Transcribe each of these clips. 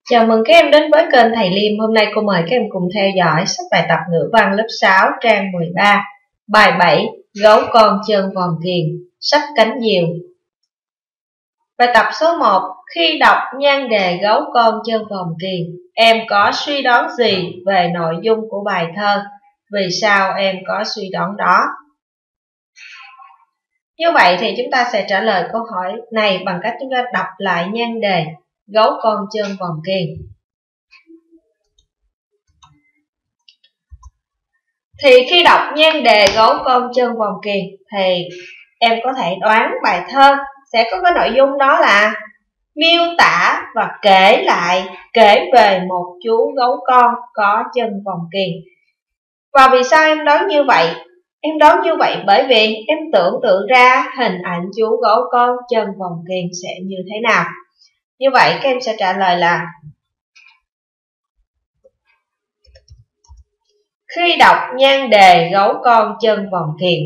Chào mừng các em đến với kênh Thầy Liêm. Hôm nay cô mời các em cùng theo dõi sách bài tập ngữ văn lớp 6 trang 13, bài 7, gấu con chân vòm kiềng, sách cánh diều. Bài tập số 1, khi đọc nhan đề gấu con chân vòm kiềng, em có suy đoán gì về nội dung của bài thơ? Vì sao em có suy đoán đó? Như vậy thì chúng ta sẽ trả lời câu hỏi này bằng cách chúng ta đọc lại nhan đề gấu con chân vòm kiềng. Thì khi đọc nhan đề gấu con chân vòm kiềng thì em có thể đoán bài thơ sẽ có cái nội dung đó là miêu tả và kể về một chú gấu con có chân vòm kiềng. Và vì sao em đoán như vậy? Em đoán như vậy bởi vì em tưởng tượng ra hình ảnh chú gấu con chân vòm kiềng sẽ như thế nào. Như vậy các em sẽ trả lời là khi đọc nhan đề gấu con chân vòm kiềng,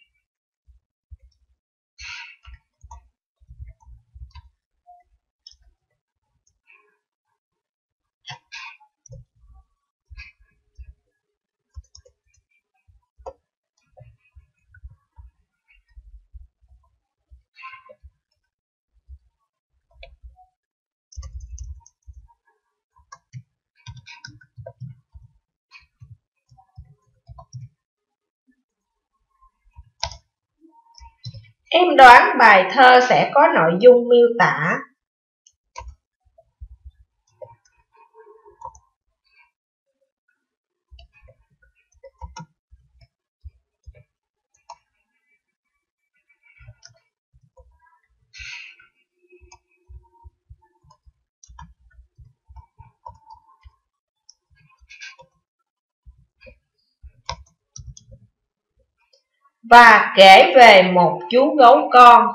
em đoán bài thơ sẽ có nội dung miêu tả và kể về một chú gấu con.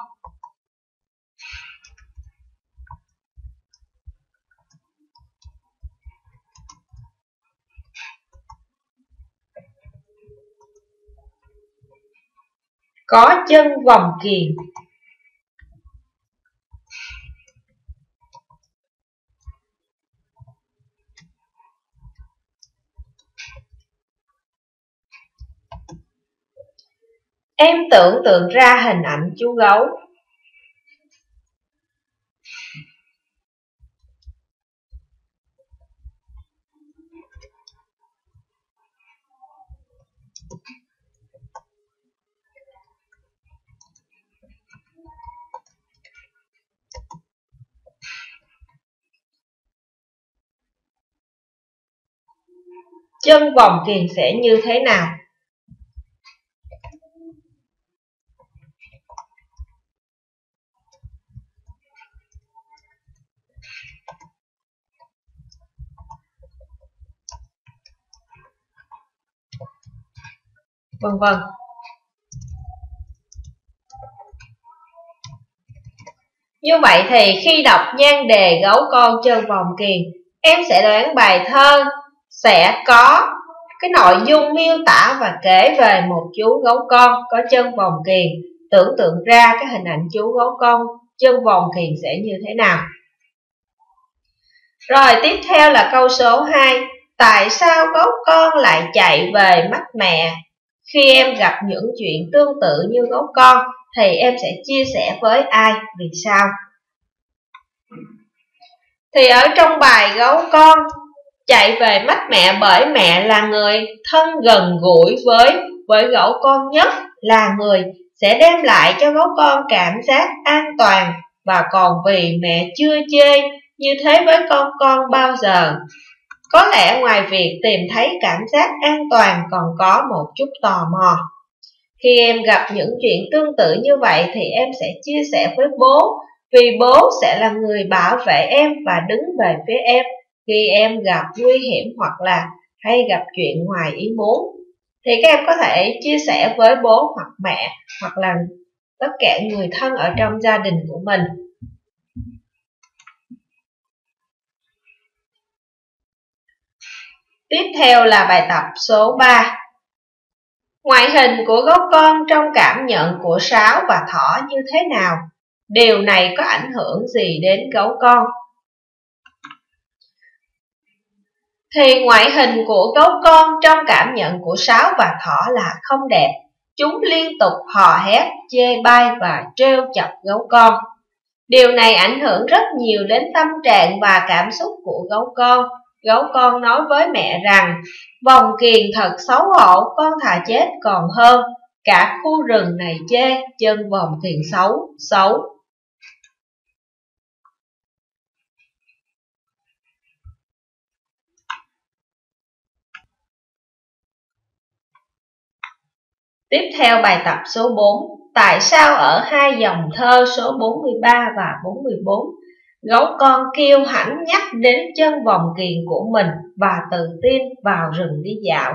Có chân vòm kiềng. Em tưởng tượng ra hình ảnh chú gấu. Chân vòm kiềng sẽ như thế nào? Vân vân. Như vậy thì khi đọc nhan đề gấu con chân vòm kiềng, em sẽ đoán bài thơ sẽ có cái nội dung miêu tả và kể về một chú gấu con có chân vòm kiềng, tưởng tượng ra cái hình ảnh chú gấu con chân vòm kiềng sẽ như thế nào. Rồi tiếp theo là câu số 2. Tại sao gấu con lại chạy về mắt mẹ? Khi em gặp những chuyện tương tự như gấu con thì em sẽ chia sẻ với ai? Vì sao? Thì ở trong bài gấu con chạy về mắt mẹ bởi mẹ là người thân gần gũi với gấu con nhất, là người sẽ đem lại cho gấu con cảm giác an toàn, và còn vì mẹ chưa chê như thế với con bao giờ. Có lẽ ngoài việc tìm thấy cảm giác an toàn còn có một chút tò mò. Khi em gặp những chuyện tương tự như vậy thì em sẽ chia sẻ với bố, vì bố sẽ là người bảo vệ em và đứng về phía em khi em gặp nguy hiểm hoặc là hay gặp chuyện ngoài ý muốn. Thì các em có thể chia sẻ với bố hoặc mẹ hoặc là tất cả người thân ở trong gia đình của mình. Tiếp theo là bài tập số 3. Ngoại hình của gấu con trong cảm nhận của sáo và thỏ như thế nào? Điều này có ảnh hưởng gì đến gấu con? thì ngoại hình của gấu con trong cảm nhận của Sáo và Thỏ là không đẹp. Chúng liên tục hò hét, chê bai và trêu chọc gấu con. Điều này ảnh hưởng rất nhiều đến tâm trạng và cảm xúc của gấu con. Gấu con nói với mẹ rằng, vòng kiềng thật xấu hổ, con thà chết còn hơn. Cả khu rừng này chê, chân vòng kiềng xấu, xấu. Tiếp theo bài tập số 4. Tại sao ở hai dòng thơ số 43 và 44, gấu con kêu hãnh nhắc đến chân vòng kiềng của mình và tự tin vào rừng đi dạo?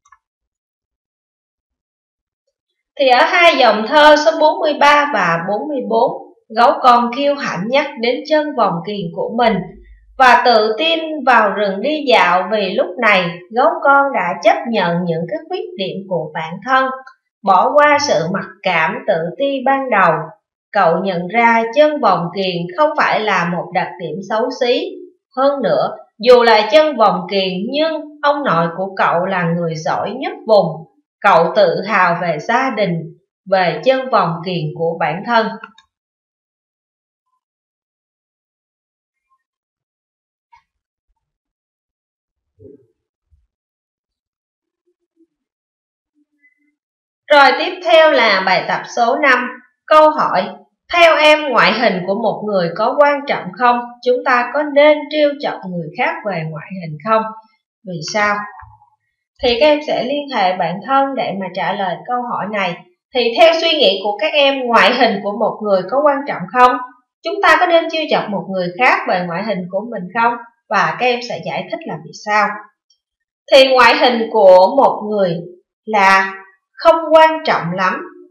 Thì ở hai dòng thơ số 43 và 44, gấu con kêu hãnh nhắc đến chân vòng kiềng của mình và tự tin vào rừng đi dạo, vì lúc này gấu con đã chấp nhận những cái khuyết điểm của bản thân, bỏ qua sự mặc cảm tự ti ban đầu. Cậu nhận ra chân vòng kiềng không phải là một đặc điểm xấu xí. Hơn nữa, dù là chân vòng kiềng nhưng ông nội của cậu là người giỏi nhất vùng. Cậu tự hào về gia đình, về chân vòng kiềng của bản thân. Rồi tiếp theo là bài tập số 5. Câu hỏi: theo em, ngoại hình của một người có quan trọng không? Chúng ta có nên trêu chọc người khác về ngoại hình không? Vì sao? Thì các em sẽ liên hệ bản thân để mà trả lời câu hỏi này. Thì theo suy nghĩ của các em, ngoại hình của một người có quan trọng không? Chúng ta có nên trêu chọc một người khác về ngoại hình của mình không? Và các em sẽ giải thích là vì sao. Thì ngoại hình của một người là không quan trọng lắm.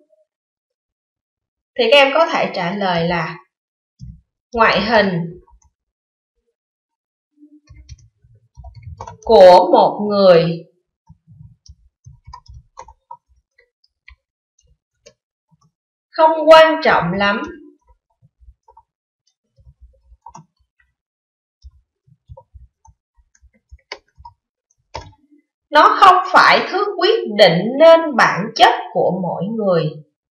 Thì các em có thể trả lời là ngoại hình của một người không quan trọng lắm. Nó không phải thứ quyết định nên bản chất của mỗi người.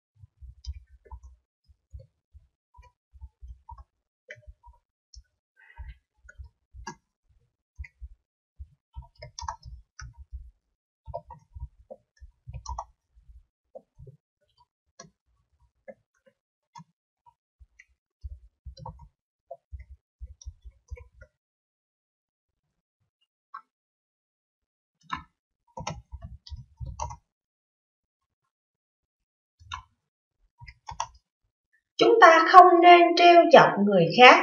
Chúng ta không nên trêu chọc người khác.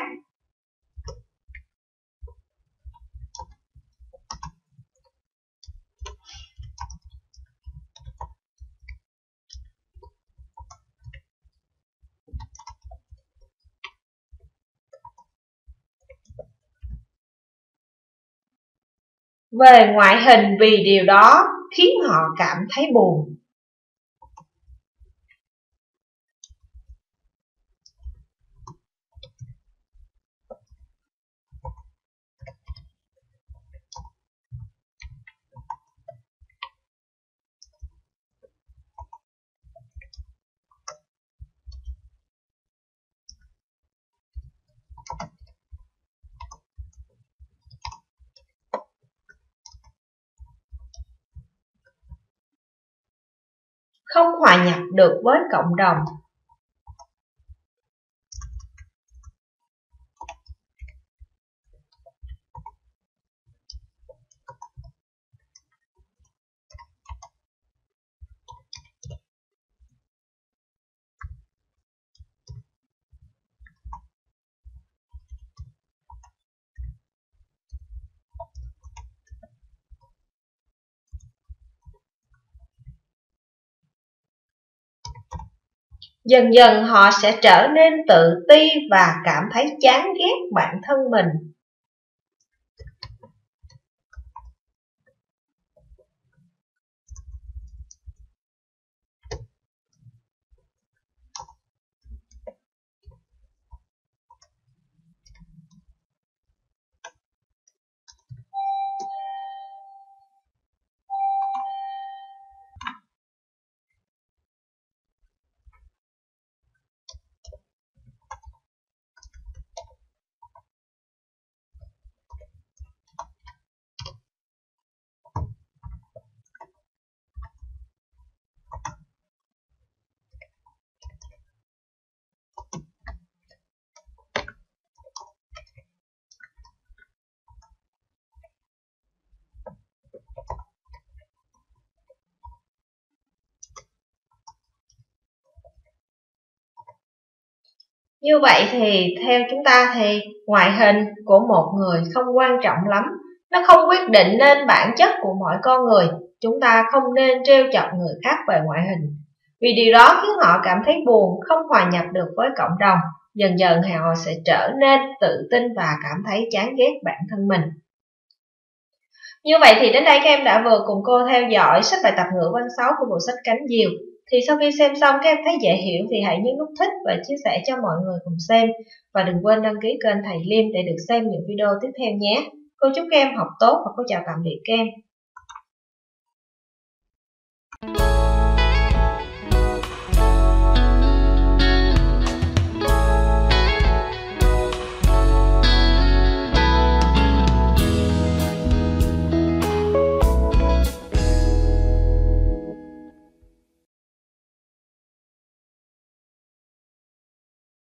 Về ngoại hình vì điều đó khiến họ cảm thấy buồn. Không hòa nhập được với cộng đồng. Dần dần họ sẽ trở nên tự ti và cảm thấy chán ghét bản thân mình. Như vậy thì theo chúng ta thì ngoại hình của một người không quan trọng lắm. Nó không quyết định nên bản chất của mỗi con người. Chúng ta không nên trêu chọc người khác về ngoại hình, vì điều đó khiến họ cảm thấy buồn, không hòa nhập được với cộng đồng. Dần dần họ sẽ trở nên tự tin và cảm thấy chán ghét bản thân mình. Như vậy thì đến đây các em đã vừa cùng cô theo dõi sách bài tập ngữ văn 6 của bộ sách Cánh Diều. Thì sau khi xem xong các em thấy dễ hiểu thì hãy nhấn nút thích và chia sẻ cho mọi người cùng xem. Và đừng quên đăng ký kênh Thầy Liêm để được xem những video tiếp theo nhé. Cô chúc các em học tốt và cô chào tạm biệt các em.